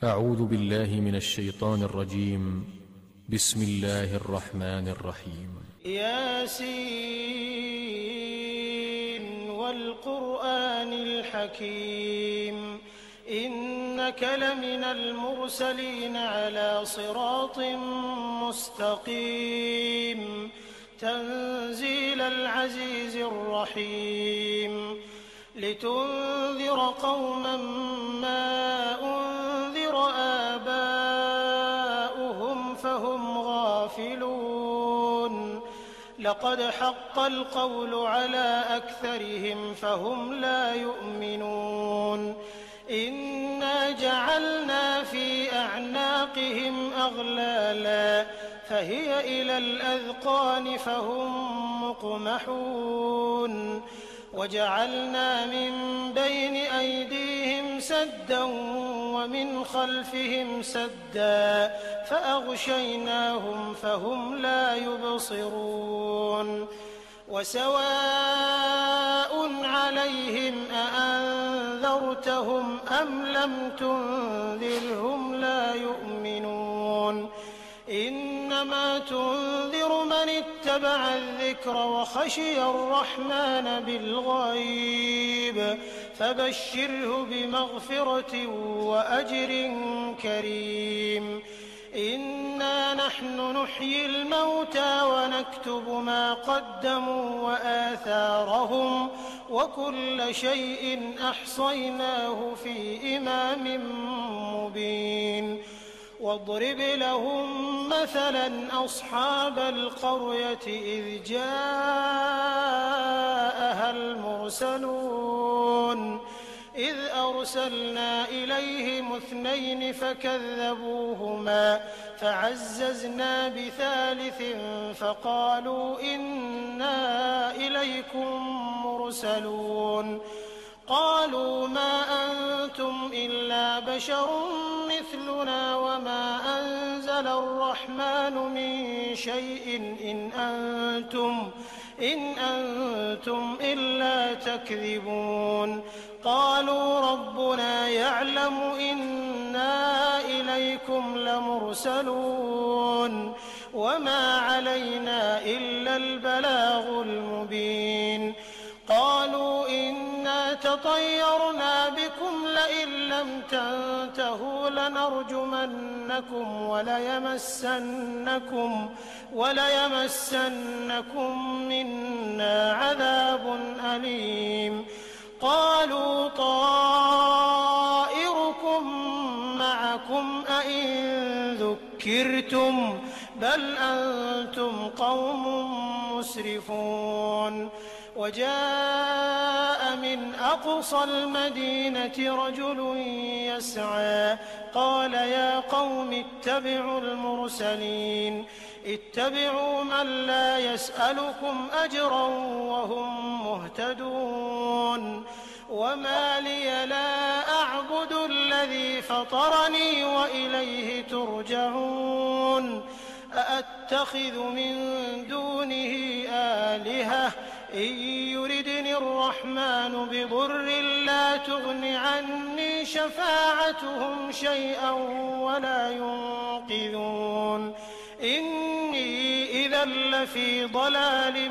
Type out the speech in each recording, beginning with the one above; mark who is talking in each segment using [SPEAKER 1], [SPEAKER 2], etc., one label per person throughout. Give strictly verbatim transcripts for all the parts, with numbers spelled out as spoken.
[SPEAKER 1] أعوذ بالله من الشيطان الرجيم. بسم الله الرحمن الرحيم.
[SPEAKER 2] ياسين والقرآن الحكيم إنك لمن المرسلين على صراط مستقيم تنزيل العزيز الرحيم لتنذر قوما ما أنذر آباؤهم فهم غافلون لقد حق القول على أكثرهم فهم لا يؤمنون إنا جعلنا في أعناقهم أغلالا فهي إلى الأذقان فهم مقمحون وجعلنا من بين أيديهم سدا ومن خلفهم سدا فأغشيناهم فهم لا يبصرون وسواء عليهم أأنذرتهم أم لم تنذرهم لا يؤمنون إنما تنذر من اتبع الذكر وخشي الرحمن بالغيب فبشره بمغفرة وأجر كريم إنا نحن نحيي الموتى ونكتب ما قدموا وآثارهم وكل شيء أحصيناه في إمام مبين واضرب لهم مثلا أصحاب القرية إذ جاءها المرسلون إذ أرسلنا إليهم اثنين فكذبوهما فعززنا بثالث فقالوا إنا إليكم مرسلون قالوا ما أنتم إلا بشر مثلنا وما أنزل الرحمن من شيء إن أنتم إن أنتم إلا تكذبون قالوا ربنا يعلم إنا إليكم لمرسلون وما علينا إلا البلاغ المبين قالوا إنا تطيرنا بكم لئن لم تنتهوا لنرجمنكم وليمسنكم وليمسنكم منا عذاب أليم قالوا طائركم معكم أئن ذكرتم بل أنتم قوم مسرفون وجاء من أقصى المدينة رجل يسعى قال يا قوم اتبعوا المرسلين اتبعوا من لا يسألكم أجرا وهم مهتدون وما لي لا أعبد الذي فطرني وإليه ترجعون أأتخذ من دونه آلهة إن يردني الرحمن بضر لا تغن عني شفاعتهم شيئا ولا ينقذون إني إذا لفي ضلال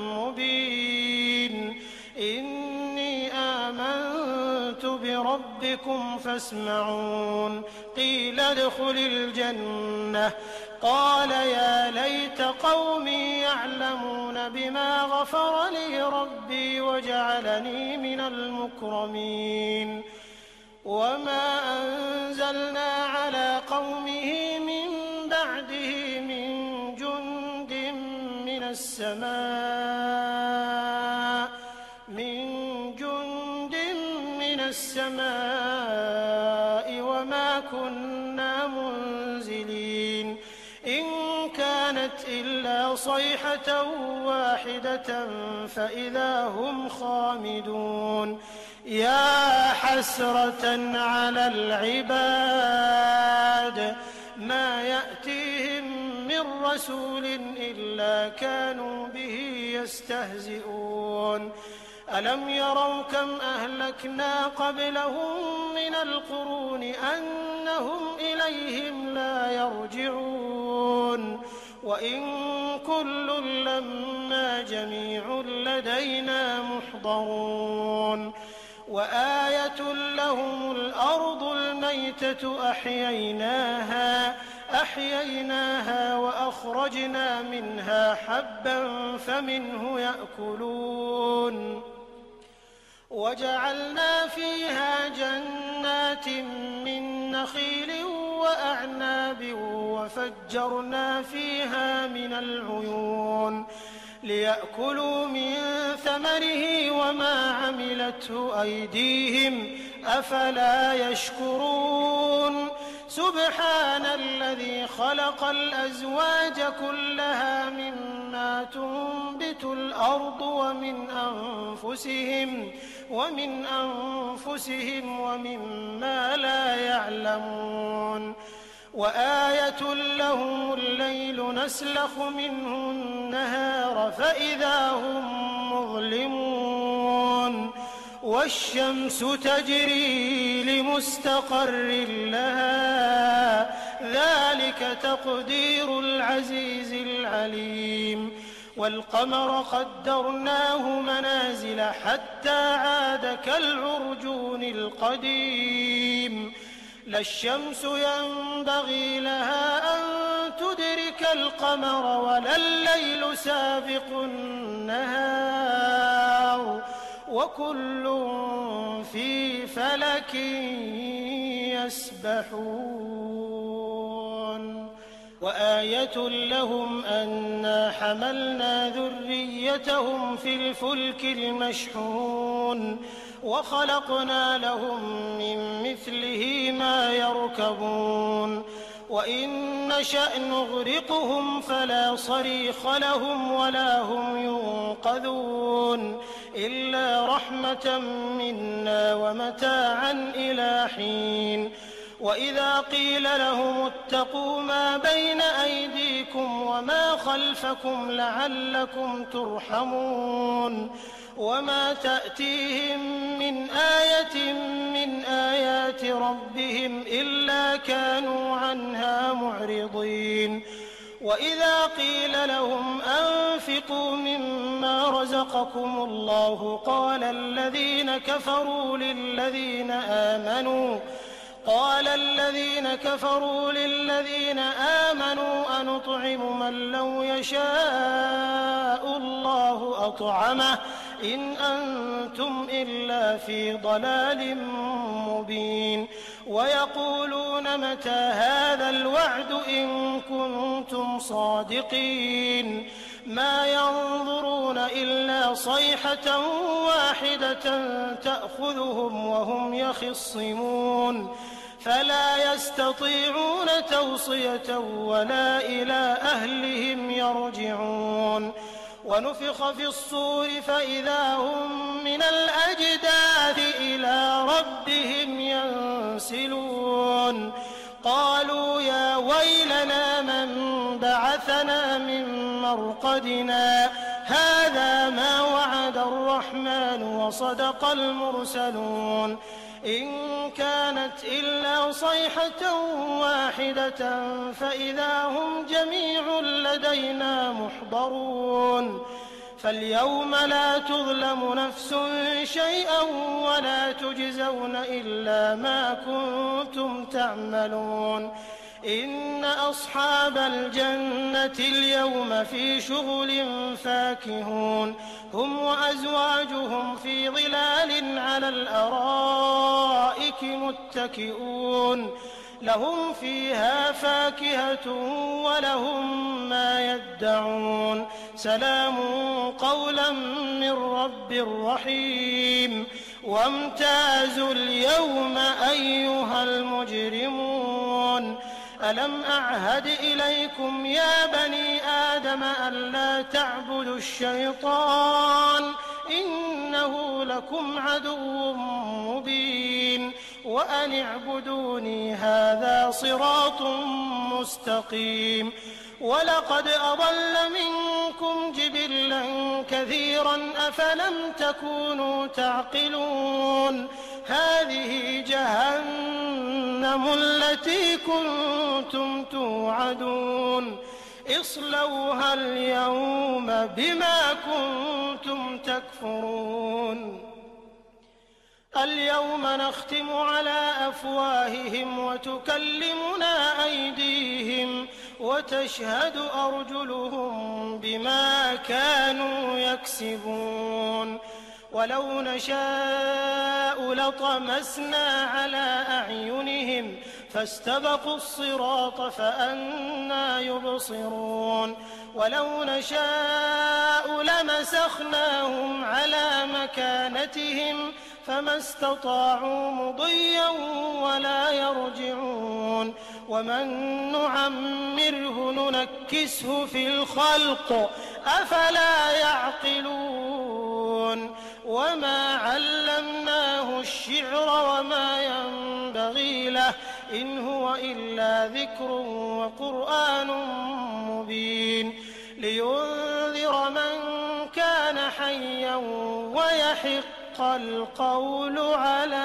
[SPEAKER 2] مبين إني آمنت بربكم فاسمعون قيل ادخل الجنة قال يا ليت قومي يعلمون بما غفر لي ربي وجعلني من المكرمين وما أنزلنا على قومه من بعده من جند من السماء من جند من السماء وما كنا منزلين إن كانت إلا صيحة واحدة فإذا هم خامدون يا حسرة على العباد ما يأتيهم من رسول إلا كانوا به يستهزئون ألم يروا كم أهلكنا قبلهم من القرون أنهم إليهم لا يرجعون وإن كل لما جميع لدينا محضرون وآية لهم الأرض الميتة أحييناها أحييناها وأخرجنا منها حبا فمنه يأكلون وجعلنا فيها جنات من نخيل وأعناب وفجرنا فيها من العيون ليأكلوا من ثمره وما عملته أيديهم أفلا يشكرون سبحان الذي خلق الأزواج كلها مما تنبت الأرض ومن أنفسهم ومن أنفسهم ومما لا يعلمون وآية لهم الليل نسلخ منه النهار فإذا هم مظلمون والشمس تجري لمستقر لها ذلك تقدير العزيز العليم والقمر قدرناه منازل حتى عاد كالعرجون القديم لا الشمس ينبغي لها أن تدرك القمر ولا الليل سابق النهار وكل في فلك يسبحون وآية لهم أنا حملنا ذريتهم في الفلك المشحون وخلقنا لهم من مثله ما يركبون وإن نشأ نغرقهم فلا صريخ لهم ولا هم ينقذون إلا رحمة منا ومتاعا إلى حين وإذا قيل لهم اتقوا ما بين أيديكم وما خلفكم لعلكم ترحمون وما تأتيهم من آية من آيات ربهم إلا كانوا عنها معرضين وإذا قيل لهم أنفقوا مما رزقكم الله قال الذين كفروا للذين آمنوا قال الذين كفروا للذين آمنوا أنطعم من لو يشاء الله أطعمه إن أنتم إلا في ضلال مبين ويقولون متى هذا الوعد إن كنتم صادقين ما ينظرون إلا صيحة واحدة تأخذهم وهم يخصمون فلا يستطيعون توصية ولا إلى أهلهم يرجعون ونفخ في الصور فإذا هم من الأجداث إلى ربهم ينسلون قالوا يا ويلنا من بعثنا من مرقدنا هذا ما وعد الرحمن وصدق المرسلون إن كانت إلا صيحة واحدة فإذا هم جميع لدينا محضرون فاليوم لا تظلم نفس شيئا ولا تجزون إلا ما كنتم تعملون إن أصحاب الجنة اليوم في شغل فاكهون هم وأزواجهم في ظلال على الأرائك متكئون لهم فيها فاكهة ولهم ما يدعون سلام قولا من رب رحيم وامتازوا اليوم أيها المجرمون ألم أعهد إليكم يا بني آدم ألا تعبدوا الشيطان إنه لكم عدو مبين وأن اعبدوني هذا صراط مستقيم ولقد أضل منكم جبلا كثيرا أفلم تكونوا تعقلون هذه جهنم التي كنتم توعدون اصلوها اليوم بما كنتم تكفرون اليوم نختم على أفواههم وتكلمنا أيديهم وتشهد أرجلهم بما كانوا يكسبون ولو نشاء لطمسنا على أعينهم فاستبقوا الصراط فأنى يبصرون ولو نشاء لمسخناهم على مكانتهم فما استطاعوا مضيا ولا يرجعون ومن نعمره ننكسه في الخلق أفلا يعقلون وما علمناه الشعر وما ينبغي له إن هو إلا ذكر وقرآن مبين لينذر من كان حيا ويحق القول على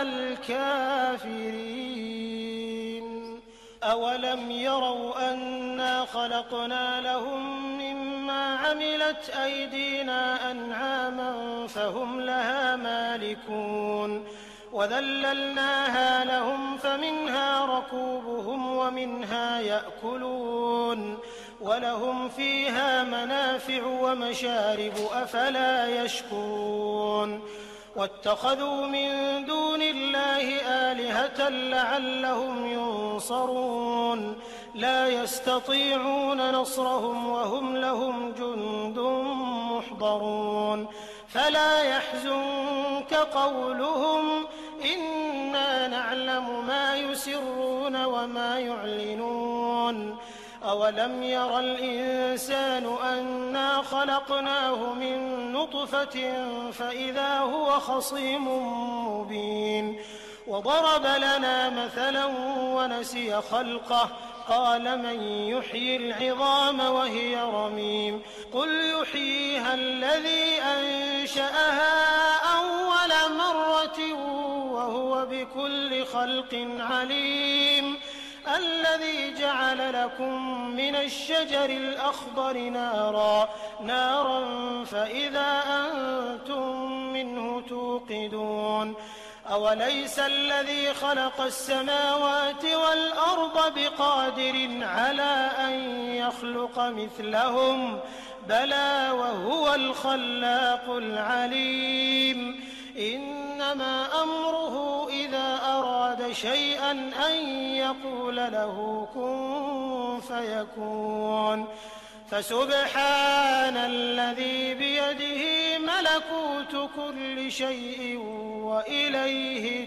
[SPEAKER 2] الكافرين أولم يروا أنا خلقنا لهم مما عملت أيدينا أنعاما فهم لها مالكون وذللناها لهم فمنها ركوبهم ومنها يأكلون ولهم فيها منافع ومشارب أفلا يشكرون واتخذوا من دون الله آلهة لعلهم ينصرون لا يستطيعون نصرهم وهم لهم جند محضرون فلا يحزنك قولهم إنا نعلم ما يسرون وما يعلنون أولم ير الإنسان أنا خلقناه من نطفة فإذا هو خصيم مبين وضرب لنا مثلا ونسي خلقه قال من يحيي العظام وهي رميم قل يحييها الذي أنشأها أول مرة وهو بكل خلق عليم الذي جعل لكم من الشجر الأخضر نارا نارا فإذا أنتم منه توقدون أوليس الذي خلق السماوات والأرض بقادر على أن يخلق مثلهم بلى وهو الخلاق العليم إنما أمره إذا أراد شيئا أن يقول له كن فيكون فسبحان الذي بيده ملكوت كل شيء وإليه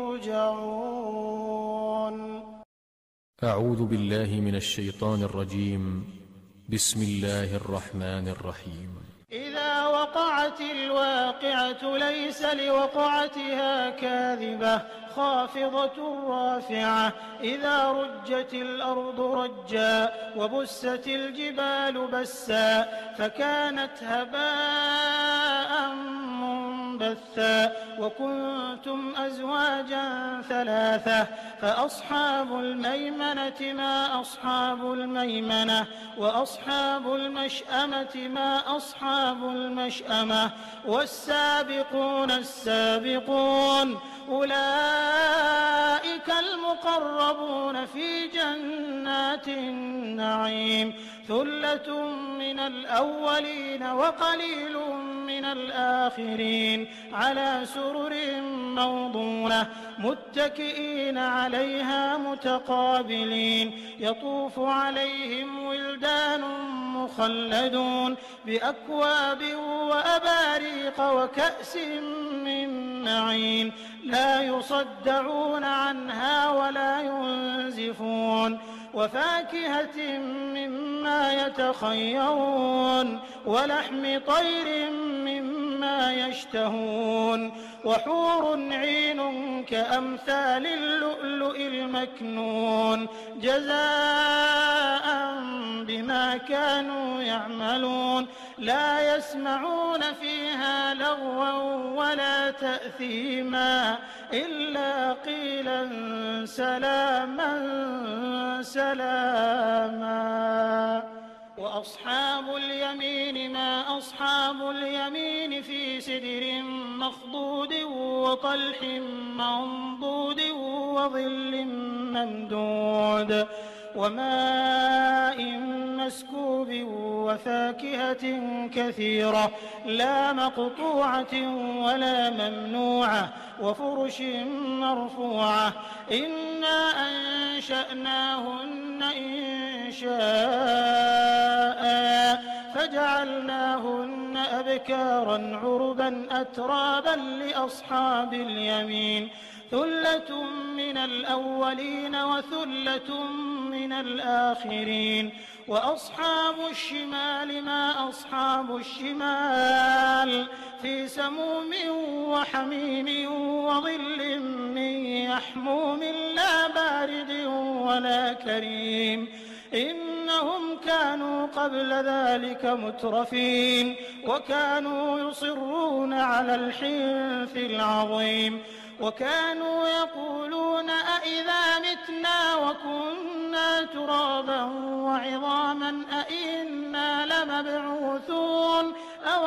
[SPEAKER 2] ترجعون.
[SPEAKER 1] أعوذ بالله من الشيطان الرجيم. بسم الله الرحمن الرحيم.
[SPEAKER 2] إذا وقعت الواقعة ليس لوقعتها كاذبة خافضة رافعة إذا رجت الأرض رجا وبست الجبال بسا فكانت هباء منبثا وكنتم أزواجا ثلاثة فأصحاب الميمنة ما أصحاب الميمنة وأصحاب المشأمة ما أصحاب المشأمة والسابقون السابقون أولئك المقربون في جنات النعيم ثلة من الأولين وقليل من الآخرين على سرر موضونة متكئين عليها متقابلين يطوف عليهم ولدان مخلدون بأكواب وأباريق وكأس من معين لا يصدعون عنها ولا ينزفون وفاكهة مما يتخيرون ولحم طير مما يشتهون وحور عين كأمثال اللؤلؤ المكنون جزاء بما كانوا يعملون لا يسمعون فيها لغوا ولا تأثيما إلا قيلا سلاما سلاما. وأصحاب اليمين ما أصحاب اليمين في سدر مخضود وطلح منضود وظل ممدود وماء مسكوب وفاكهة كثيرة لا مقطوعة ولا ممنوعة وفرش مرفوعة إنا أنشأناهن إنشاء فجعلناهن أبكارا عربا أترابا لأصحاب اليمين ثلة من الأولين وثلة من الآخرين. وأصحاب الشمال ما أصحاب الشمال في سموم وحميم وظل من يحموم لا بارد ولا كريم إنهم كانوا قبل ذلك مترفين وكانوا يصرون على الحنث العظيم وكانوا يقولون أئذا متنا وكنا ترابا وعظاما أئنا لمبعوثون أو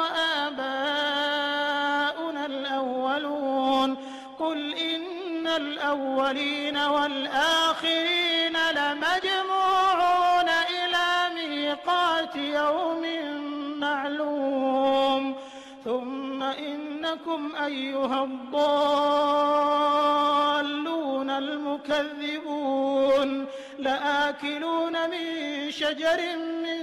[SPEAKER 2] آباؤنا الأولون قل إن الأولين والآخرين لمجموعون إلى ميقات يوم معلوم ثم إنكم أيها الضالون المكذبون لآكلون من شجر من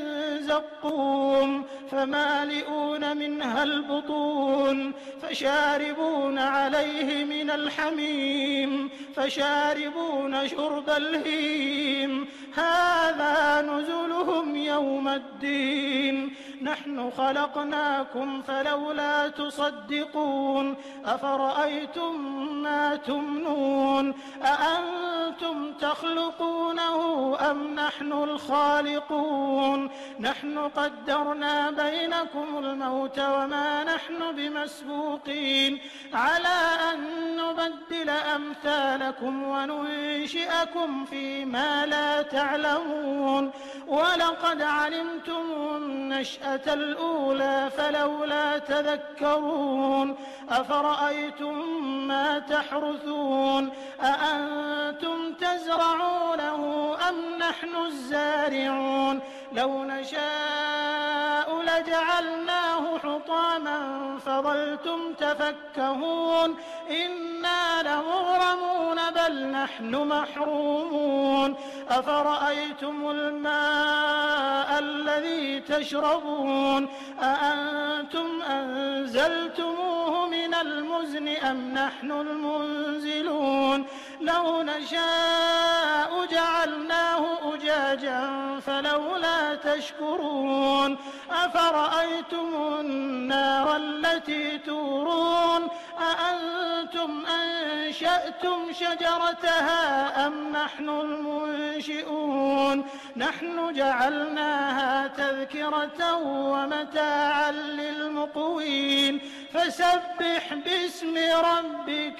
[SPEAKER 2] زقوم فمالئون منها البطون فشاربون عليه من الحميم فشاربون شرب الهيم هذا نزلهم يوم الدين نحن خلقناكم فلولا تصدقون أفرأيتم ما تمنون أأنتم تخلقونه أم نحن الخالقون نحن قدرنا بينكم الموت وما نحن بمسبوقين على أن نبدل أمثالكم وننشئكم فيما لا تعلمون ولقد علمتم النشأة الأولى فلولا تذكرون أفرأيتم ما تحرثون أأنتم تزرعونه أم نحن الزارعون لو نشاء لجعلناه حطاما فظلتم تفكهون إنا لمغرمون بل نحن محرومون أفرأيتم الماء الذي تشربون أأنتم أنزلتموه من المزن أم نحن المنزلون لو نشاء جعلناه أجاجا فلولا تشكرون أفرأيتم النار التي تورون أأنتم أنشأتم شجرتها أم نحن المنشئون نحن جعلناها تذكرة ومتاعا للمقوين فسبح باسم ربك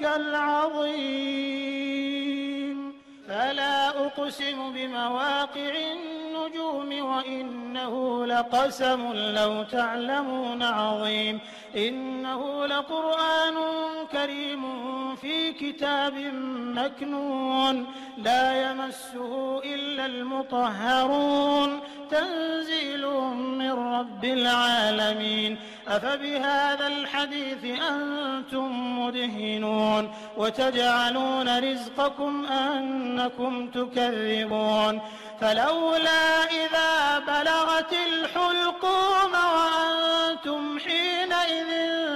[SPEAKER 2] العظيم فلا أقسم بمواقع النجوم وإنه لقسم لو تعلمون عظيم إنه لقرآن كريم في كتاب مكنون لا يمسه إلا المطهرون تنزيل من رب العالمين أفبهذا الحديث أنتم مدهنون وتجعلون رزقكم أنكم تكذبون فلولا إذا بلغت الحلقوم وأنتم حينئذ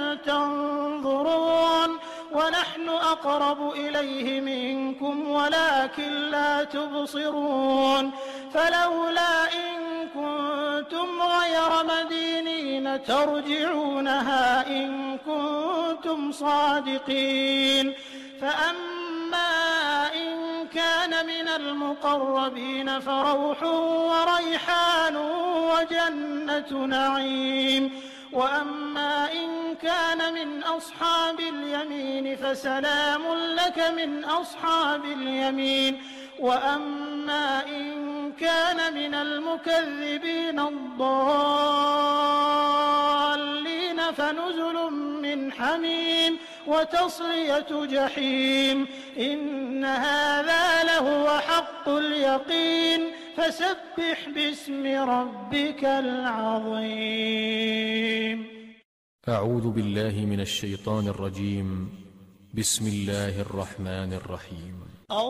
[SPEAKER 2] تنظرون ونحن أقرب إليه منكم ولكن لا تبصرون فلولا إن كنتم غير مدينين ترجعونها إن كنتم صادقين. فأما إن كان من المقربين فروح وريحان وجنة نعيم. وأما إن كان من أصحاب اليمين فسلام لك من أصحاب اليمين. وأما إن كان من المكذبين الضالين فنزل من حميم وتصلية جحيم. إن هذا لهو حق اليقين. فسبح باسم ربك العظيم.
[SPEAKER 1] أعوذ بالله من الشيطان الرجيم. بسم الله الرحمن الرحيم.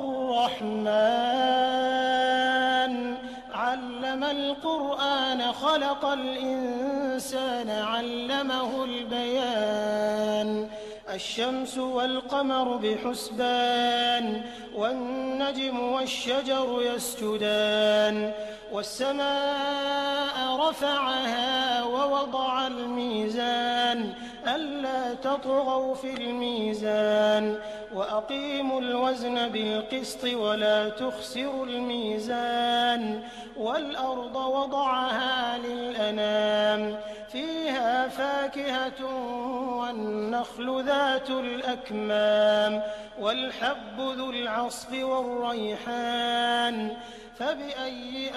[SPEAKER 2] الرحمن علم القرآن خلق الإنسان علمه البيان. الشمس والقمر بحسبان والنجم والشجر يسجدان. والسماء رفعها ووضع الميزان ألا تطغوا في الميزان وأقيموا الوزن بالقسط ولا تخسروا الميزان. والأرض وضعها للأنام فيها فاكهة والنخل ذات الأكمام والحب ذو العصف والريحان. فبأي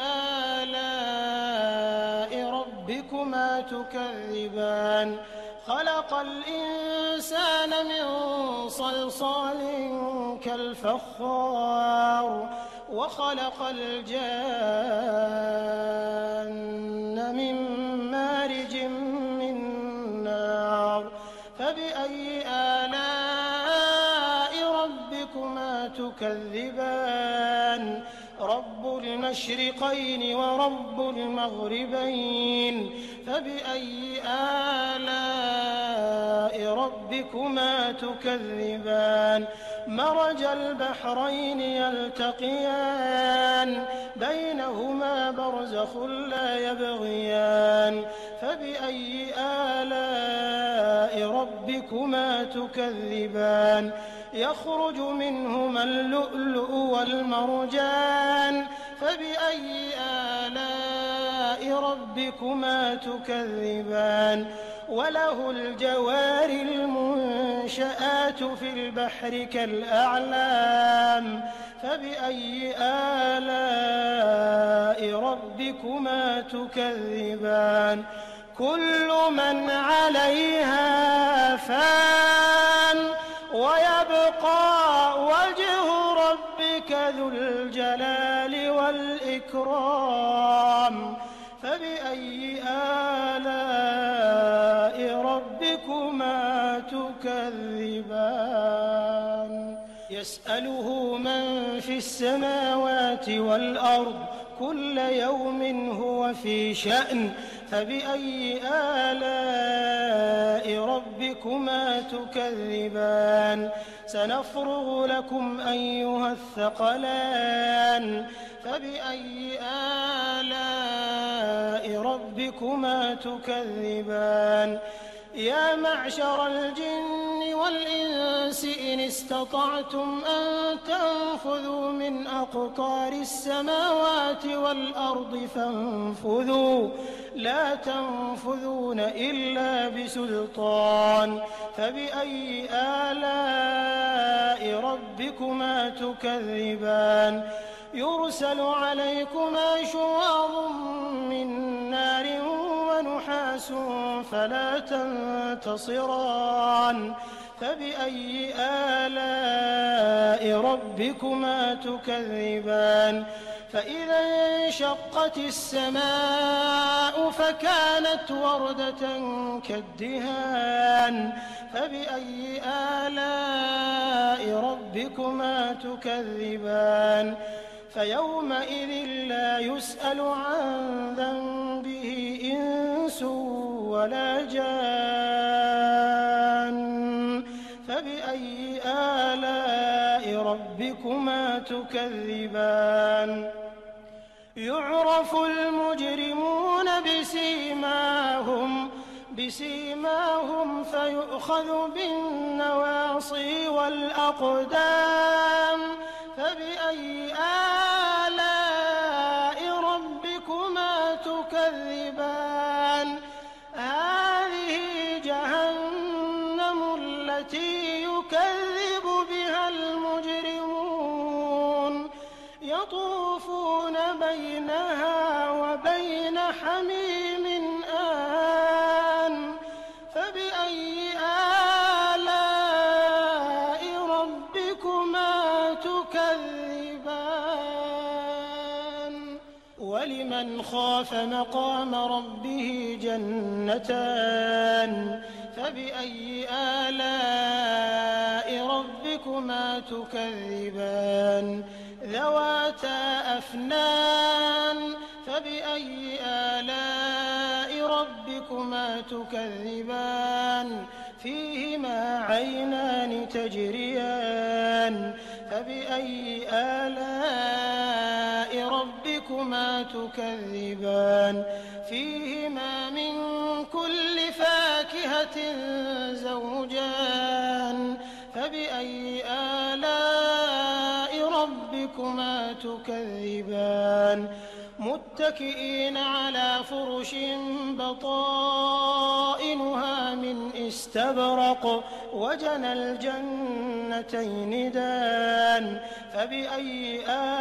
[SPEAKER 2] آلاء ربكما تكذبان. خلق الإنسان من صلصال كالفخار وخلق الجان من مارج من نار. فبأي آلاء ربكما تكذبان. رب المشرقين ورب المغربين. فبأي آلاء ربكما تكذبان. مرج البحرين يلتقيان بينهما برزخ لا يبغيان. فبأي آلاء ربكما تكذبان. يخرج منهما اللؤلؤ والمرجان. فبأي آلاء ربكما تكذبان. وله الجوار المنشآت في البحر كالأعلام. فبأي آلاء ربكما تكذبان. كل من عليها فان ويبقى وجه ربك ذو الجلال والإكرام. فبأي آلاء ربكما تكذبان. يسأله من في السماوات والأرض كل يوم هو في شأن. فبأي آلاء ربكما تكذبان. سنفرغ لكم أيها الثقلان. فبأي آلاء ربكما تكذبان. يا معشر الجن والإنس إن استطعتم أن تنفذوا من أقطار السماوات والأرض فانفذوا لا تنفذون إلا بسلطان. فبأي آلاء ربكما تكذبان. يرسل عليكما شواظ من نار ونحاس فلا تنتصران. فبأي آلاء ربكما تكذبان. فإذا انشقت السماء فكانت وردة كالدهان. فبأي آلاء ربكما تكذبان. فيومئذ لا يسأل عن ذنبه إنس ولا جان. فبأي آلاء ربكما تكذبان. يعرف المجرمون بسيماهم فيؤخذ بالنواصي والأقدام فبأي آلاء ربكما تكذبان هذه جهنم التي يكذب بها المجرمون يطوفون بينها وبين حميم آن فبأي آلاء ربكما تكذبان ولمن خاف مقام ربه جنتان فبأي آلاء ربكما تكذبان ذواتا أفنان فبأي آلاء ربكما تكذبان فيهما عينان تجريان فبأي آلاء ربكما تكذبان فيهما من كل فاكهة زوجان فبأي آلاء ربكما تكذبان متكئين على فرش بطائنها من استبرق وجنى الجنتين دان فبأي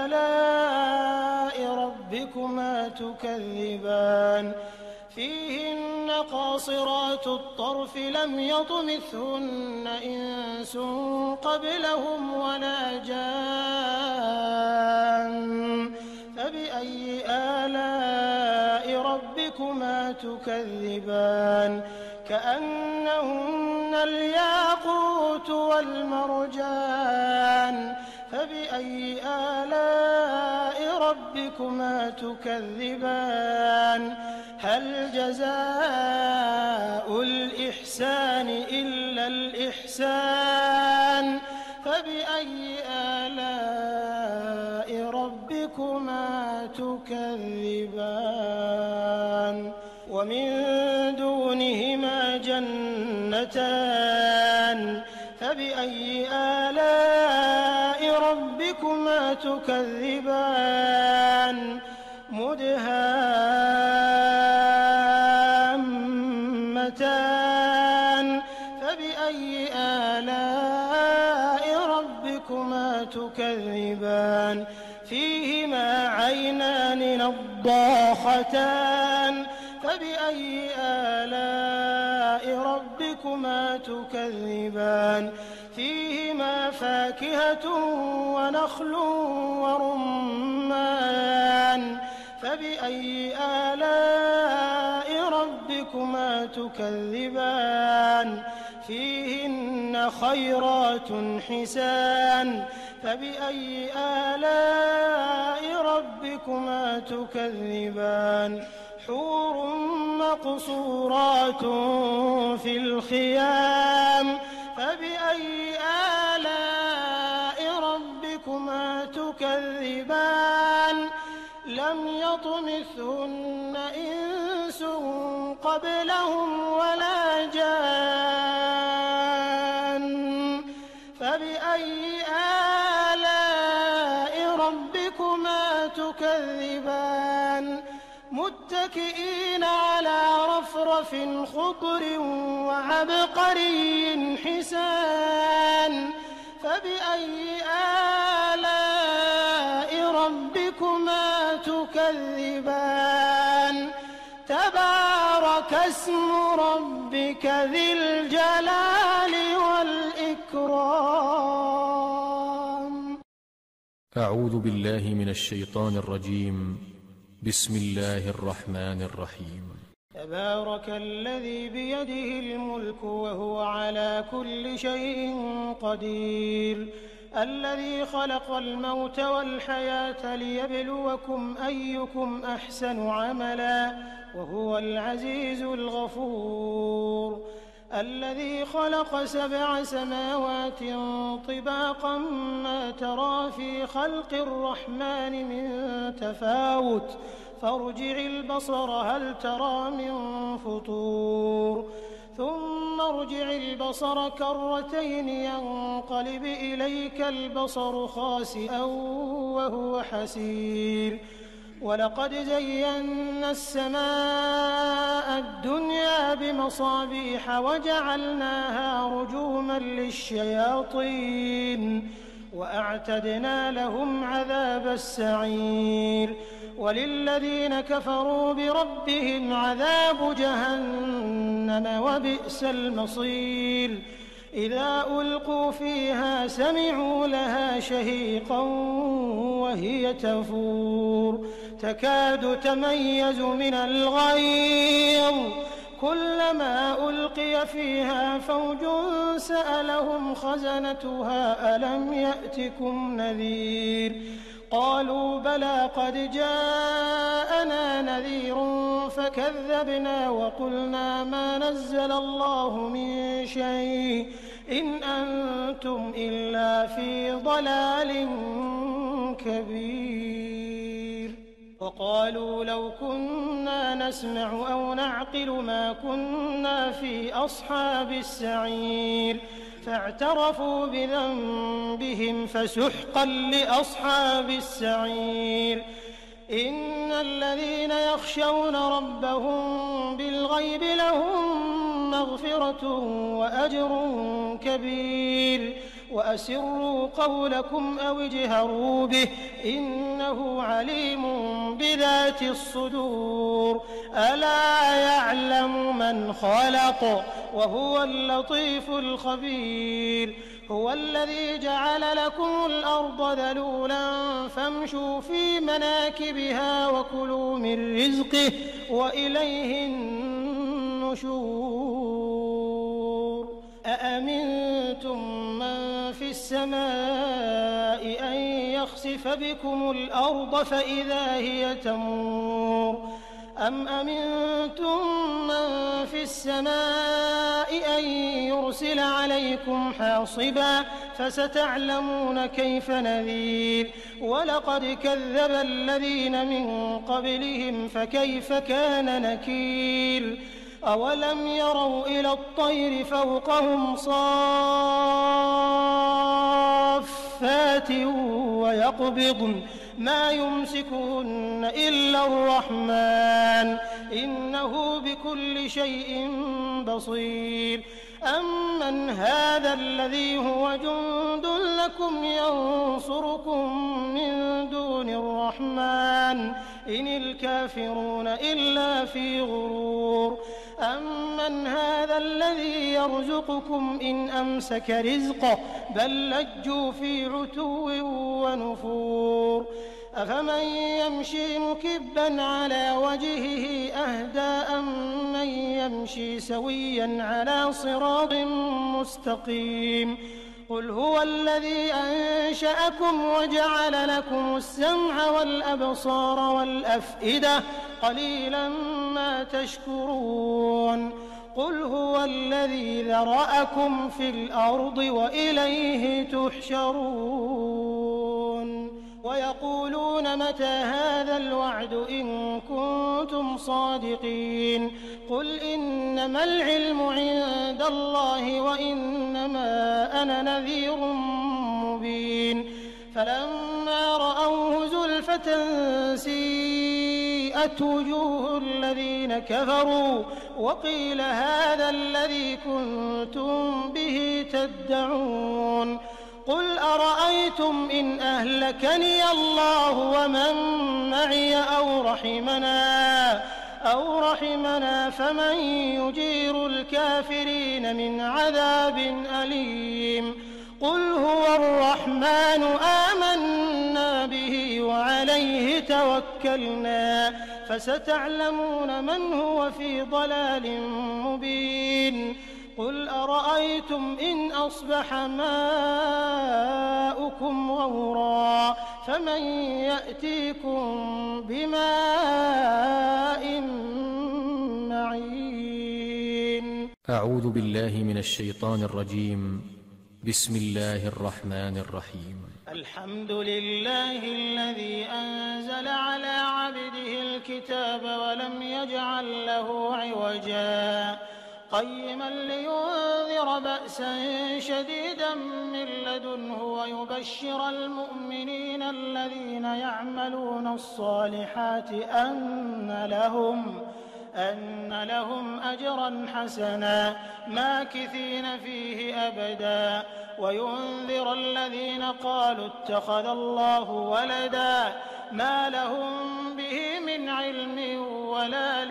[SPEAKER 2] آلاء ربكما تكذبان فيهن قاصرات الطرف لم يطمثهن إنس قبلهم ولا جان فبأي آلاء ربكما تكذبان كأنهن الياقوت والمرجان فبأي آلاء ربكما تكذبان هل جزاء الإحسان إلا الإحسان فبأي آلاء ربكما تكذبان ومن دونهما جنتان فبأي آلاء ربكما تكذبان مدهامتان فبأي آلاء ربكما تكذبان فيهما عينان نضاختان فبأي آلاء ربكما تكذبان فيهما فاكهة ونخل ورمان فبأي آلاء ربكما تكذبان فيهن خيرات حسان فبأي آلاء ربكما تكذبان حور مقصورات في الخيام فبأي آلاء ربكما تكذبان لم يطمثهن إنس قبلهم ولا جان فبأي آلاء ربكما تكذبان متكئين على رفرف خضر وعبقري حسان فبأي آلاء ربكما تكذبان تبارك اسم ربك ذي الجلال والإكرام.
[SPEAKER 1] أعوذ بالله من الشيطان الرجيم. بسم الله الرحمن الرحيم.
[SPEAKER 2] تبارك الذي بيده الملك وهو على كل شيء قدير الذي خلق الموت والحياة ليبلوكم أيكم أحسن عملا وهو العزيز الغفور الذي خلق سبع سماوات طباقا ما ترى في خلق الرحمن من تفاوت فارجع البصر هل ترى من فطور ثم ارجع البصر كرتين ينقلب إليك البصر خاسئا وهو حسير ولقد زينا السماء الدنيا بمصابيح وجعلناها رجوما للشياطين وأعتدنا لهم عذاب السعير وللذين كفروا بربهم عذاب جهنم وبئس المصير إذا ألقوا فيها سمعوا لها شهيقا وهي تفور تكاد تميز من الغيظ كلما ألقي فيها فوج سألهم خزنتها ألم يأتكم نذير قالوا بلى قد جاءنا نذير فكذبنا وقلنا ما نزل الله من شيء إن أنتم إلا في ضلال كبير وقالوا لو كنا نسمع أو نعقل ما كنا في أصحاب السعير فاعترفوا بذنبهم فسحقا لأصحاب السعير إن الذين يخشون ربهم بالغيب لهم مغفرة وأجر كبير وأسروا قولكم أو اجهروا به إنه عليم بذات الصدور ألا يعلم من خلق وهو اللطيف الخبير هو الذي جعل لكم الأرض ذلولا فامشوا في مناكبها وكلوا من رزقه وإليه النشور أأمنتم من في السماء أن يخسف بكم الأرض فإذا هي تمور أم أمنتم من في السماء أن يرسل عليكم حاصبا فستعلمون كيف نذير ولقد كذب الذين من قبلهم فكيف كان نكير أولم يروا إلى الطير فوقهم صافات ويقبضن ما يمسكهن إلا الرحمن إنه بكل شيء بصير أمن هذا الذي هو جند لكم ينصركم من دون الرحمن إن الكافرون إلا في غرور أمن هذا الذي يرزقكم إن أمسك رزقه بل لجوا في عتو ونفور أفمن يمشي مكبا على وجهه أهدى أم من يمشي سويا على صراط مستقيم قل هو الذي أنشأكم وجعل لكم السمع والأبصار والأفئدة قليلا ما تشكرون قل هو الذي ذرأكم في الأرض وإليه تحشرون ويقولون متى هذا الوعد إن كنتم صادقين قل إنما العلم عند الله وإنما أنا نذير مبين فلما رأوه زلفة سيئت وجوه الذين كفروا وقيل هذا الذي كنتم به تدعون قل أرأيتم إن أهلكني الله ومن معي أو رحمنا أو رحمنا فمن يجير الكافرين من عذاب أليم قل هو الرحمن آمنا به وعليه توكلنا فستعلمون من هو في ضلال مبين قل أرأيتم إن أصبح ماؤكم غورا فمن يأتيكم بماء معين.
[SPEAKER 1] أعوذ بالله من الشيطان الرجيم. بسم الله الرحمن الرحيم.
[SPEAKER 2] الحمد لله الذي أنزل على عبده الكتاب ولم يجعل له عوجا قيما لينذر بأسا شديدا من لدنه ويبشر المؤمنين الذين يعملون الصالحات أن لهم أن لهم أجرا حسنا ماكثين فيه أبدا وينذر الذين قالوا اتخذ الله ولدا ما لهم به من علم ولا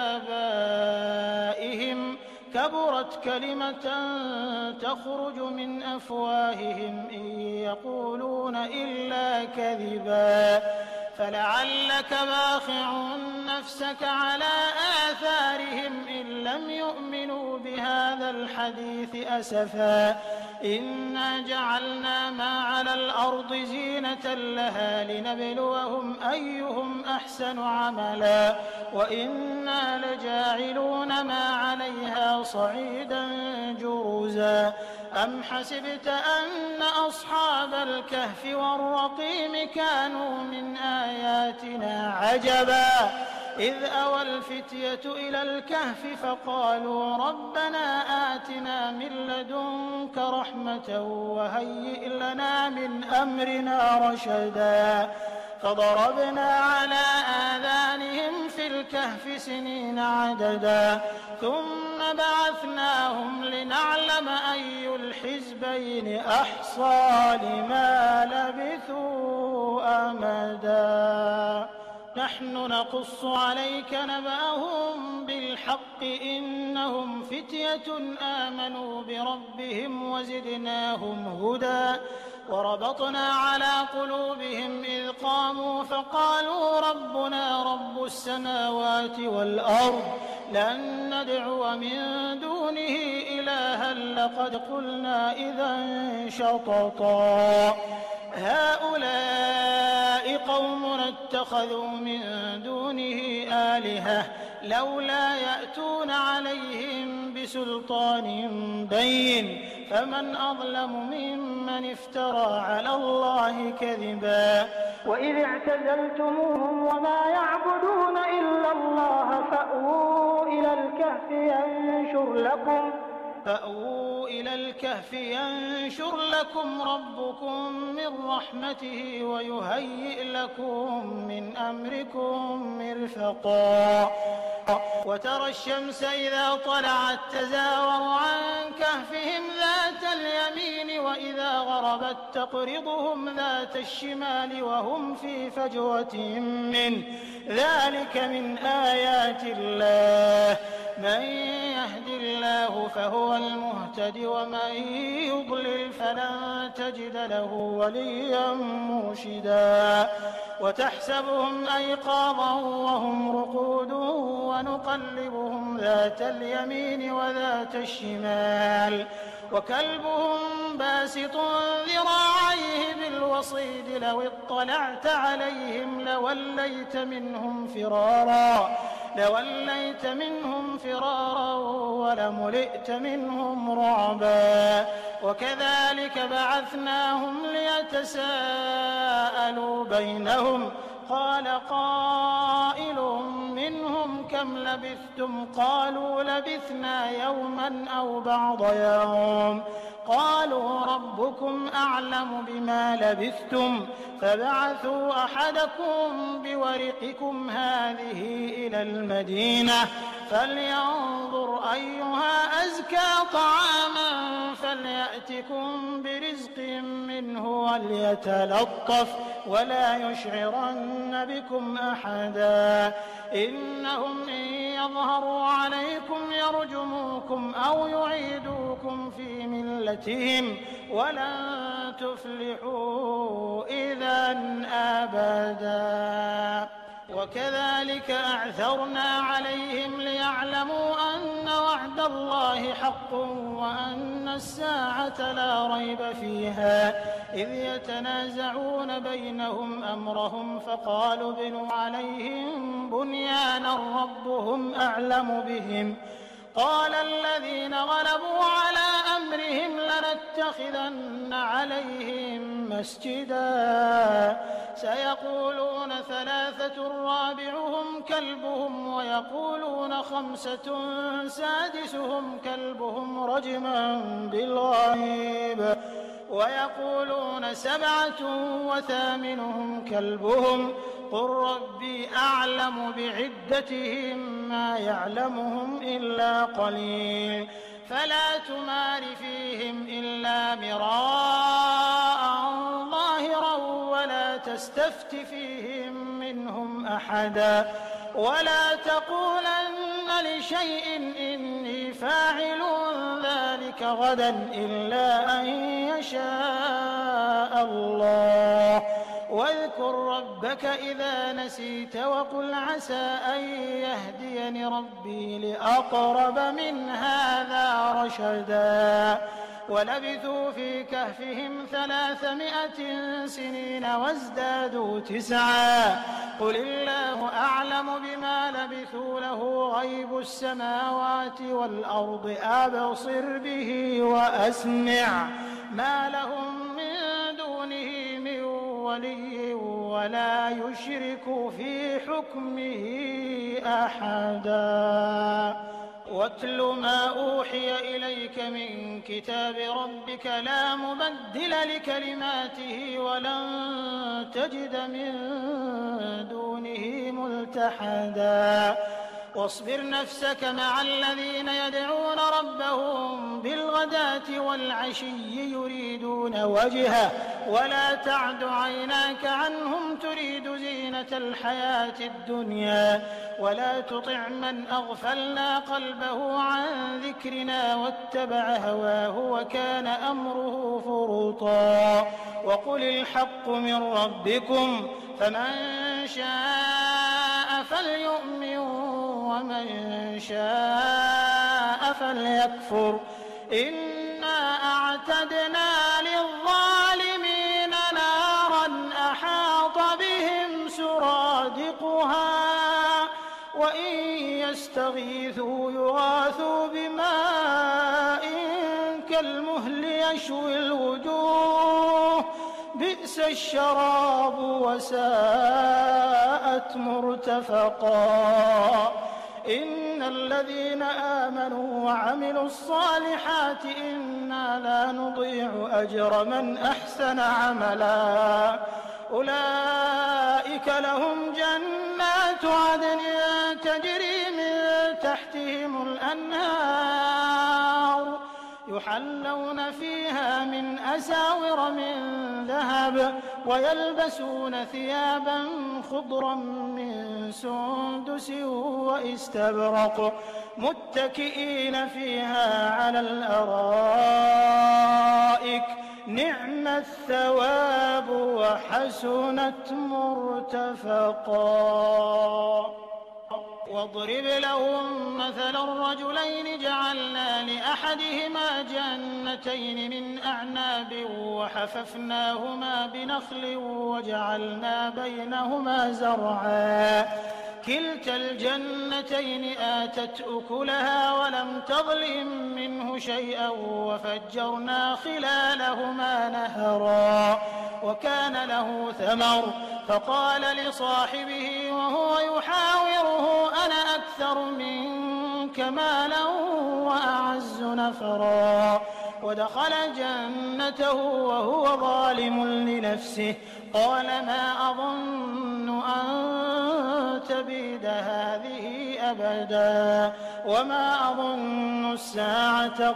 [SPEAKER 2] لآبائهم كبرت كلمة تخرج من أفواههم إن يقولون إلا كذبا فلعلك باخع نفسك على آثارهم إن لم يؤمنوا بهذا الحديث أسفا إنا جعلنا ما على الأرض زينة لها لنبلوهم أيهم أحسن عملا وإنا لجاعلون ما عليها صعيدا جرزا أم حسبت أن أصحاب الكهف والرقيم كانوا من آياتنا عجبا إذ أوى الفتية إلى الكهف فقالوا ربنا آتنا من لدنك رحمة وهيئ لنا من أمرنا رشدا فضربنا على آذانهم في الكهف سنين عددا ثم بعثناهم لنعلم أي الحزبين أحصى لما لبثوا أمدا نحن نقص عليك نبأهم بالحق إنهم فتية آمنوا بربهم وزدناهم هدى وربطنا على قلوبهم إذ قاموا فقالوا ربنا رب السماوات والأرض لن ندعو من دونه إلها لقد قلنا إذا شططا هؤلاء قومنا اتخذوا من دونه آلهة لولا يأتون عليهم بسلطان بين فمن أظلم ممن افترى على الله كذبا وإذ اعتزلتموهم وما يعبدون إلا الله فأووا إلى الكهف ينشر لكم فأووا إلى الكهف ينشر لكم ربكم من رحمته ويهيئ لكم من أمركم مرفقا وترى الشمس إذا طلعت تزاور عن كهفهم ذات اليمين وإذا غربت تقرضهم ذات الشمال وهم في فجوة منه ذلك من آيات الله من يهد الله فهو المهتد ومن يضلل فلن تجد له وليا مرشدا وتحسبهم أيقاظا وهم رقود ونقلبهم ذات اليمين وذات الشمال وكلبهم باسط ذراعيه بالوصيد لو اطلعت عليهم لوليت منهم فرارا لوليت منهم فرارا ولملئت منهم رعبا وكذلك بعثناهم ليتساءلوا بينهم قال قائل منهم كم لبثتم قالوا لبثنا يوما أو بعض يوم قالوا ربكم أعلم بما لبثتم فبعثوا أحدكم بورقكم هذه إلى المدينة فلينظر أيها أزكى طعاما فليأتكم برزق منه وليتلطف ولا يشعرن بكم أحدا إنهم إن يظهروا عليكم يرجموكم أو يعيدوكم في ملتهم ولن تفلحوا إذا أبدا وكذلك أعثرنا عليهم ليعلموا أن وعد الله حق وأن الساعة لا ريب فيها إذ يتنازعون بينهم أمرهم فقالوا ابنوا عليهم بنيانا ربهم أعلم بهم قال الذين غلبوا على أمرهم لنتخذن عليهم مسجدا سيقولون ثلاثة رابعهم كلبهم ويقولون خمسة سادسهم كلبهم رجما بالغيب ويقولون سبعة وثامنهم كلبهم قل ربي أعلم بعدتهم ما يعلمهم إلا قليل فلا تمار فيهم إلا مراء ظاهرا ولا تستفت فيهم منهم أحدا ولا تقولن لشيء إني فاعل ذلك غدا إلا أن يشاء الله واذكر ربك إذا نسيت وقل عسى أن يهديني ربي لأقرب من هذا رشدا ولبثوا في كهفهم ثلاثمائة سنين وازدادوا تسعا قل الله أعلم بما لبثوا له غيب السماوات والأرض أبصر به وأسمع ما لهم من دونه من ولي ولا يشرك في حكمه أحدا واتل ما أوحي إليك من كتاب ربك لا مبدل لكلماته ولن تجد من دونه ملتحدا واصبر نفسك مع الذين يدعون ربهم بالغداة والعشي يريدون وجهه ولا تعد عيناك عنهم تريد زينة الحياة الدنيا ولا تطع من أغفلنا قلبه عن ذكرنا واتبع هواه وكان أمره فرطا وقل الحق من ربكم فمن شاء فليؤمن ومن شاء فليكفر إنا أعتدنا للظالمين نارا أحاط بهم سرادقها وإن يستغيثوا يغاثوا بماء كالمهل يشوي الوجوه بئس الشراب وساءت مرتفقا إن الذين آمنوا وعملوا الصالحات إنا لا نضيع أجر من أحسن عملا أولئك لهم جنات عدن تجري من تحتهم الأنهار يحلون فيها من أساور من ذهب ويلبسون ثيابا خضرا من سندس واستبرق متكئين فيها على الأرائك نعم الثواب وحسنت مرتفقا واضرب لهم مثل الرجلين جعلنا لأحدهما جنتين من أعناب وحففناهما بنخل وجعلنا بينهما زرعا كلتا الجنتين آتت أكلها ولم تظلم منه شيئا وفجرنا خلالهما نهرا وكان له ثمر فقال لصاحبه وهو يحاوره أنا أكثر منك مالا وأعز نفرا ودخل جنته وهو ظالم لنفسه قال ما أظن أن تبيد هذه أبدا وما أظن الساعة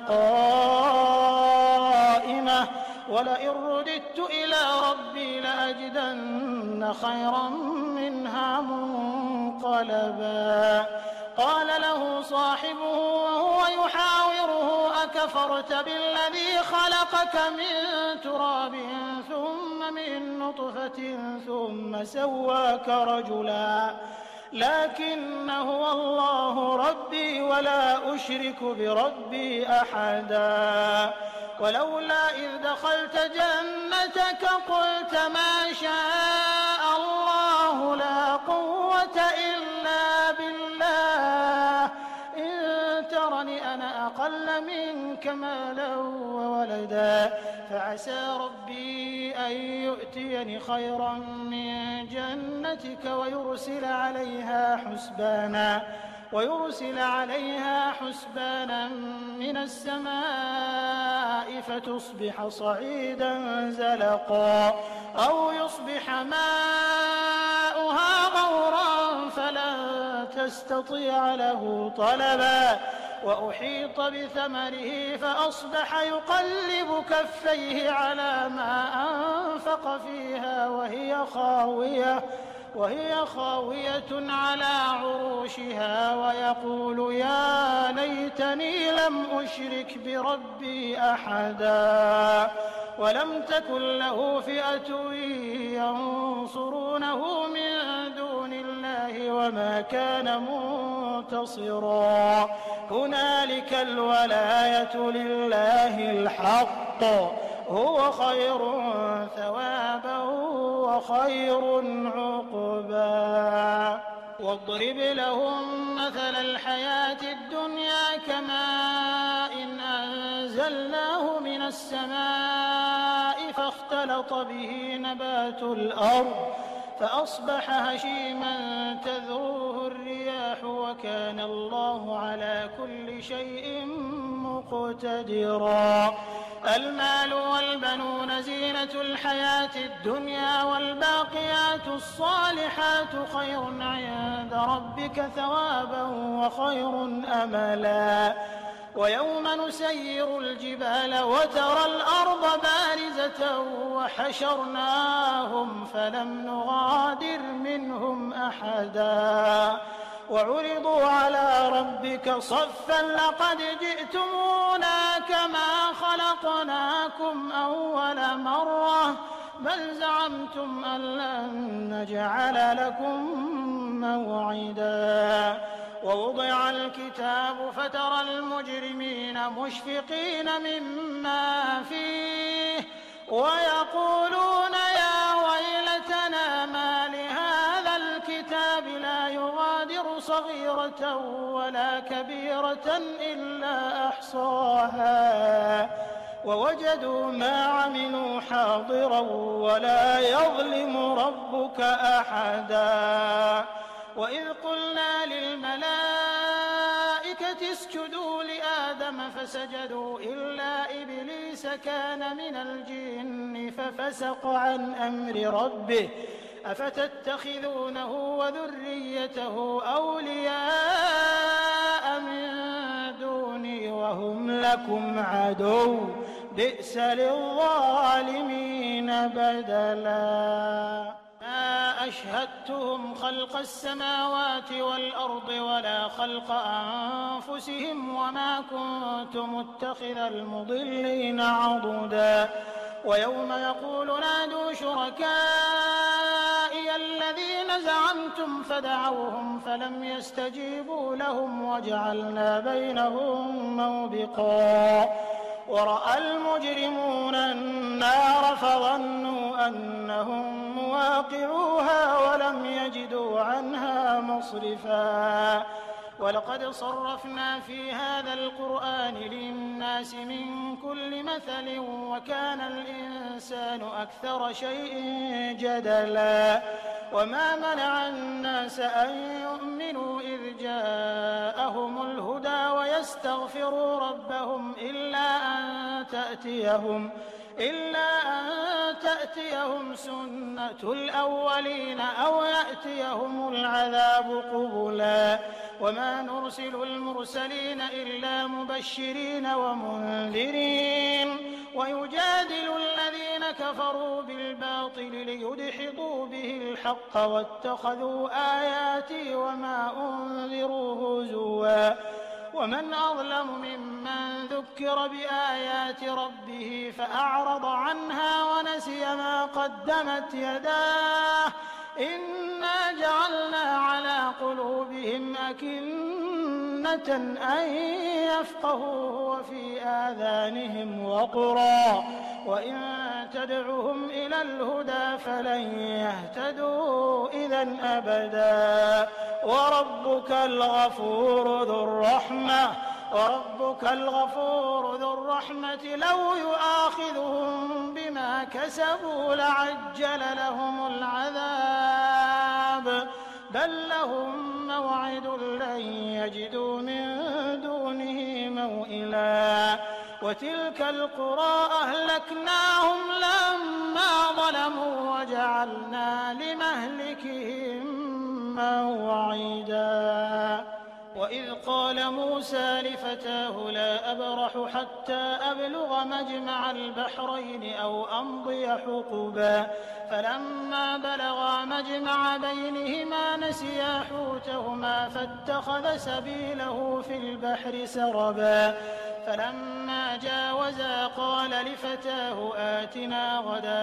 [SPEAKER 2] قائمة ولئن رددت إلى ربي لأجدن خيرا منها منقلبا قال له صاحبه وهو يحاوره أكفرت بالذي خلقك من تراب ثم من نطفة ثم سواك رجلا لكن هو الله ربي ولا أشرك بربي أحدا ولولا إذ دخلت جنتك قلت ما شاء الله لا قوة إلا بالله إن ترني أنا أقل منك مالا وولدا فعسى ربي أن يؤتيني خيرا من جنتك ويرسل عليها حسبانا ويرسل عليها حسبانا من السماء فتصبح صعيدا زلقا أو يصبح ماؤها غورا فلن تستطيع له طلبا وأحيط بثمره فأصبح يقلب كفيه على ما أنفق فيها وهي خاوية وهي خاوية على عروشها ويقول يا ليتني لم أشرك بربي أحدا ولم تكن له فئة ينصرونه من دون الله وما كان منتصرا هنالك الولاية لله الحق هو خير ثوابا وخير عقبا واضرب لهم مثل الحياة الدنيا كماء إن أنزلناه من السماء فاختلط به نبات الأرض فأصبح هشيما تذروه الرياح وكان الله على كل شيء مقتدرا المال والبنون زينة الحياة الدنيا والباقيات الصالحات خير عند ربك ثوابا وخير أملا ويوم نسير الجبال وترى الأرض بارزة وحشرناهم فلم نغادر منهم أحدا وعرضوا على ربك صفا لقد جئتمونا كما خلقناكم أول مرة بل زعمتم أن لن نجعل لكم موعدا ووضع الكتاب فترى المجرمين مشفقين مما فيه ويقولون يا ويلتنا ما لهذا الكتاب لا يغادر صغيرة ولا كبيرة إلا أحصاها ووجدوا ما عملوا حاضرا ولا يظلم ربك أحدا وإذ قلنا للملائكة اسجدوا لآدم فسجدوا إلا إبليس كان من الجن ففسق عن أمر ربه أفتتخذونه وذريته أولياء من دوني وهم لكم عدو بئس للظالمين بدلا ما أشهدتهم خلق السماوات والأرض ولا خلق أنفسهم وما كنت متخذ المضلين عضدا ويوم يقول نادوا شركائي الذين زعمتم فدعوهم فلم يستجيبوا لهم وجعلنا بينهم موبقا ورأى المجرمون النار فظنوا أنهم مواقعوها ولم يجدوا عنها مصرفا ولقد صرفنا في هذا القرآن للناس من كل مثل وكان الإنسان أكثر شيء جدلا وما منع الناس أن يؤمنوا إذ جاءهم الهدى ويستغفروا ربهم إلا أن تأتيهم إلا أن تأتيهم سنة الأولين أو يأتيهم العذاب قبلا وما نرسل المرسلين إلا مبشرين ومنذرين ويجادل الذين كفروا بالباطل ليدحضوا به الحق واتخذوا آياتي وما أنذروا هزوا ومن أظلم ممن ذكر بآيات ربه فأعرض عنها ونسي ما قدمت يداه إنا جعلنا على قلوبهم أكنة أن يفقهوا وفي آذانهم وقرا وإن تدعهم إلى الهدى فلن يهتدوا إذا أبدا وربك الغفور ذو الرحمة وربك الغفور ذو الرحمة لو يؤاخذهم بما كسبوا لعجل لهم العذاب بل لهم موعد لن يجدوا من دونه موئلا وتلك القرى أهلكناهم لما ظلموا وجعلنا لمهلكهم موعدا وإذ قال موسى لفتاه لا أبرح حتى أبلغ مجمع البحرين أو أمضي حقبا فلما بلغا مجمع بينهما نسيا حوتهما فاتخذ سبيله في البحر سربا فلما جاوزا قال لفتاه آتنا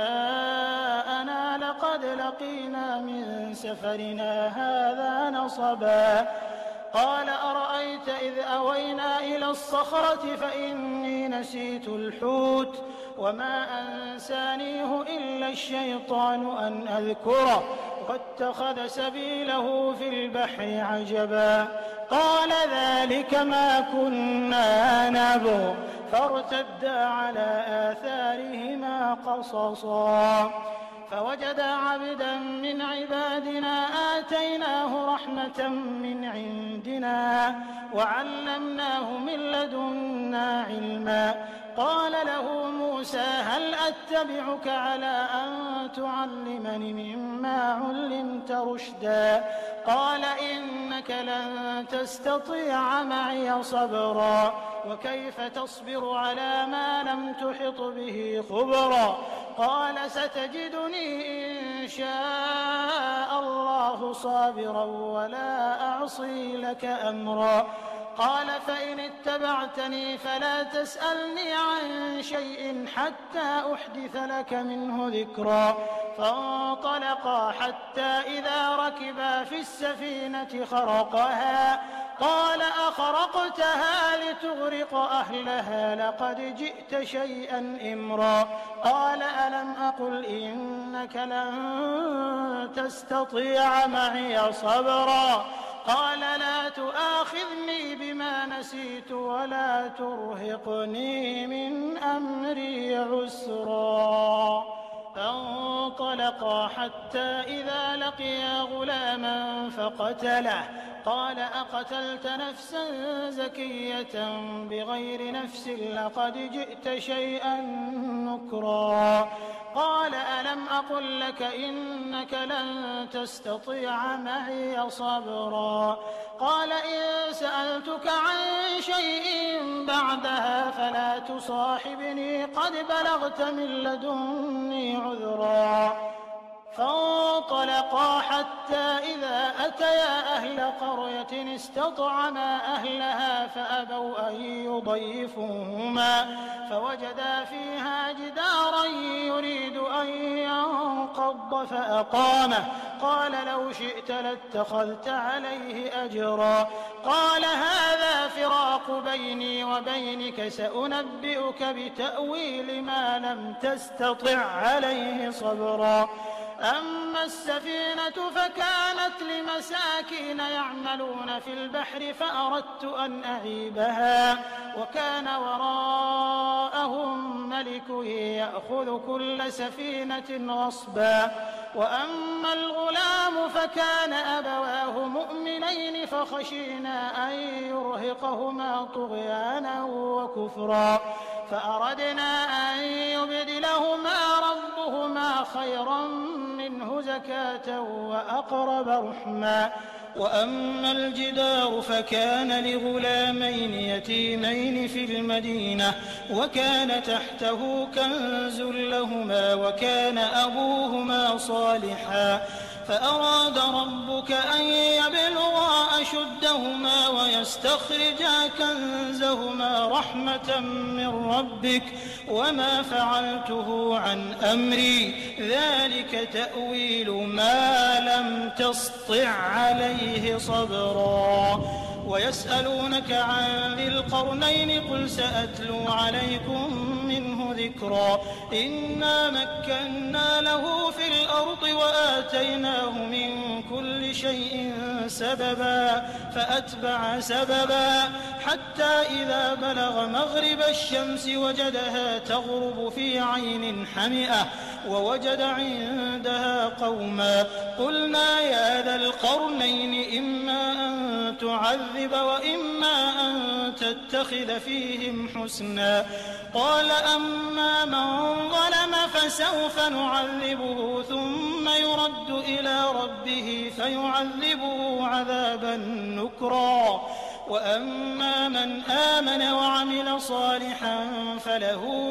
[SPEAKER 2] غداءنا لقد لقينا من سفرنا هذا نصبا قال أرأيت إذ أوينا إلى الصخرة فإني نسيت الحوت وما أنسانيه إلا الشيطان أن أذكره واتخذ سبيله في البحر عجبا قال ذلك ما كنا نبغ فارتدا على آثارهما قصصا فوجدا عبدا من عبادنا آتيناه رحمة من عندنا وعلمناه من لدنا علما قال له موسى هل أتبعك على أن تعلمني مما علمت رشدا قال إنك لن تستطيع معي صبرا وكيف تصبر على ما لم تحط به خبرا قال ستجدني إن شاء الله صابرا ولا أعصي لك أمرا قال فإن اتبعتني فلا تسألني عن شيء حتى أحدث لك منه ذكرا فانطلقا حتى إذا ركبا في السفينة خرقها قال أخرقتها لتغرق أهلها لقد جئت شيئا إمرا قال ألم أقل إنك لن تستطيع معي صبرا قال لا تؤاخذني بما نسيت ولا ترهقني من أمري عسرا فانطلقا حتى إذا لقيا غلاما فقتله قال أقتلت نفسا زكية بغير نفس لقد جئت شيئا نكرا قال ألم أقل لك إنك لن تستطيع معي صبرا قال إن سألتك عن شيء بعدها فلا تصاحبني قد بلغت من لدني عذرا فانطلقا حتى إذا أتيا أهل قرية استطعما أهلها فأبوا أن يضيفوهما فوجدا فيها جدارا يريد أن ينقض فأقامه قال لو شئت لاتخذت عليه أجرا قال هذا فراق بيني وبينك سأنبئك بتأويل ما لم تستطع عليه صبرا أما السفينة فكانت لمساكين يعملون في البحر فأردت أن أعيبها وكان وراءهم ملك يأخذ كل سفينة غصبا وأما الغلام فكان أبواه مؤمنين فخشينا أن يرهقهما طغيانا وكفرا فأردنا أن يبدلهما ربهما خيرا منه زكاة وأقرب رحما وأما الجدار فكان لغلامين يتيمين في المدينة وكان تحته كنز لهما وكان أبوهما صالحا فأراد ربك أن يبلغا أشدهما ويستخرجا كنزهما رحمة من ربك وما فعلته عن أمري ذلك تأويل ما لم تسطع عليه صبرا ويسألونك عن ذي القرنين قل سأتلو عليكم منه ذكرا إنا مكنا له في الأرض وآتيناه من كل شيء سببا فأتبع سببا حتى إذا بلغ مغرب الشمس وجدها تغرب في عين حمئة ووجد عندها قوما قلنا يا ذا القرنين إما أن تعذب وإما أن تتخذ فيهم حسنا قال أما من ظلم فسوف نعذبه ثم يرد إلى ربه فيعذبه عذابا نكرا وأما من آمن وعمل صالحا فله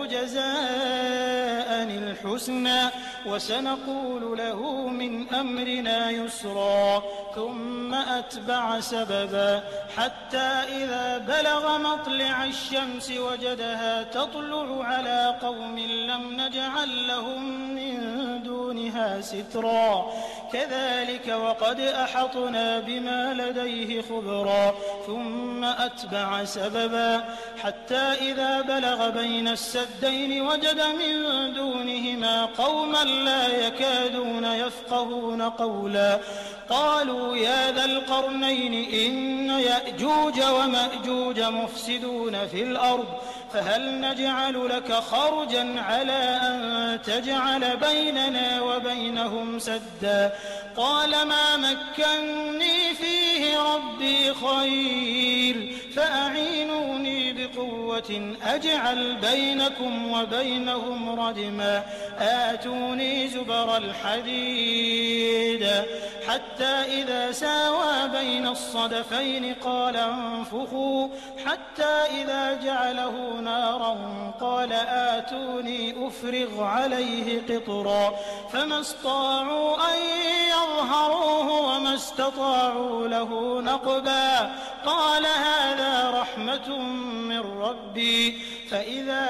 [SPEAKER 2] جزاء الحسنى وسنقول له من أمرنا يسرا ثم أتبع سببا حتى إذا بلغ مطلع الشمس وجدها تطلع على قوم لم نجعل لهم من دونها سترا كذلك وقد أحطنا بما لديه خبرا ثم أتبع سببا حتى إذا بلغ بين السدين وجد من دونهما قوما لا يكادون يفقهون قولا قالوا يا ذا القرنين إن يأجوج ومأجوج مفسدون في الأرض فهل نجعل لك خرجا على أن تجعل بيننا وبينهم سدا قال ما مكني فيه ربي خير فأعينوني بقوة أجعل بينكم وبينهم ردما آتوني زبر الحديد حتى إذا ساوى بين الصدفين قال انفخوا حتى إذا جعله نارا قال آتوني أفرغ عليه قطرا فما استطاعوا أن يظهروه وما استطاعوا له نقبا قال هذا رحمة من ربي فإذا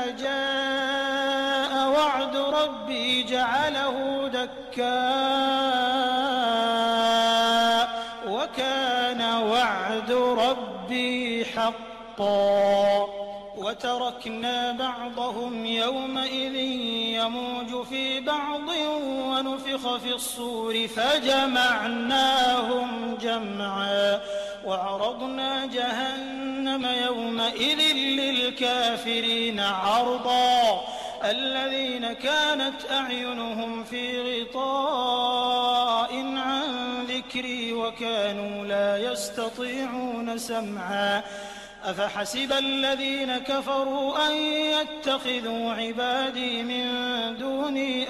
[SPEAKER 2] جاء وعد ربي جعله دكا وكان وعد ربي حقا وتركنا بعضهم يومئذ يموج في بعض ونفخ في الصور فجمعناهم جمعا وعرضنا جهنم يومئذ للكافرين عرضا الذين كانت أعينهم في غطاء عن ذكري وكانوا لا يستطيعون سمعا أفحسب الذين كفروا أن يتخذوا عبادي من دوني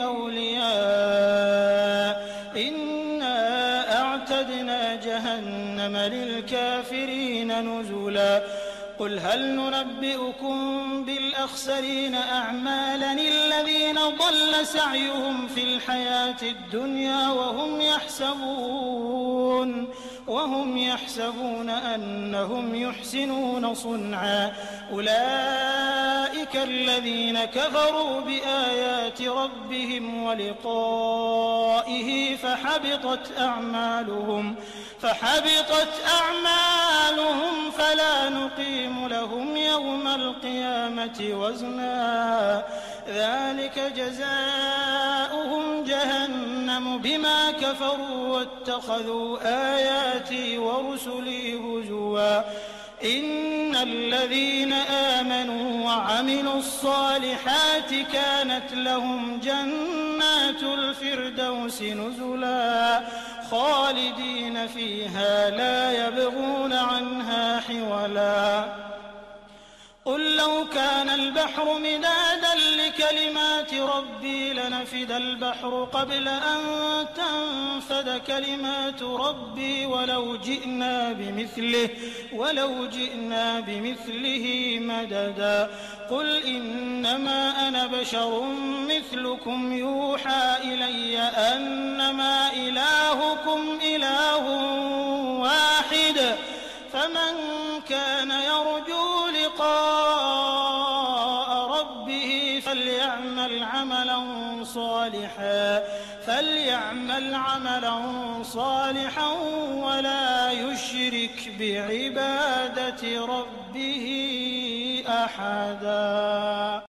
[SPEAKER 2] أولياء إنا أعتدنا جهنم للكافرين نزلا قل هل ننبئكم بالأخسرين أعمالا الذين ضل سعيهم في الحياة الدنيا وهم يحسبون وهم يحسبون أنهم يحسنون صنعا أولئك الذين كفروا بآيات ربهم ولقائه فحبطت أعمالهم فحبطت أعمالهم فلا نقيم لهم يوم القيامة وزنا ذلك جزاؤهم جهنم بما كفروا واتخذوا آياتي ورسلي هزوا إن الذين آمنوا وعملوا الصالحات كانت لهم جنات الفردوس نزلا خالدين فيها لا يبغون عنها حولا قل لو كان البحر مدادا لكلمات ربي لنفد البحر قبل أن تنفد كلمات ربي ولو جئنا بمثله ولو جئنا بمثله مددا قل إنما أنا بشر مثلكم يوحى إلي أنما إلهكم إله واحد فمن كان يرجو لقاء ربه فليعمل عملا صالحا فليعمل عملا صالحا ولا يشرك بعبادة ربه أحدا.